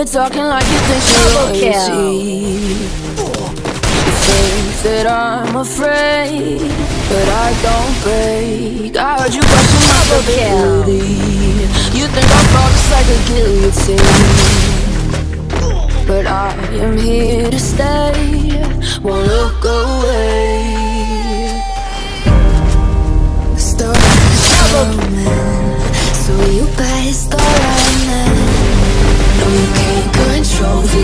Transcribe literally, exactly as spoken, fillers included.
you're talking like you think you're royalty. You think that I'm afraid, but I don't break. I heard you question my ability. You think I'll fall just like a guillotine, but I am here to stay, won't look away. Storm's coming, so you best start running. No, you can't control the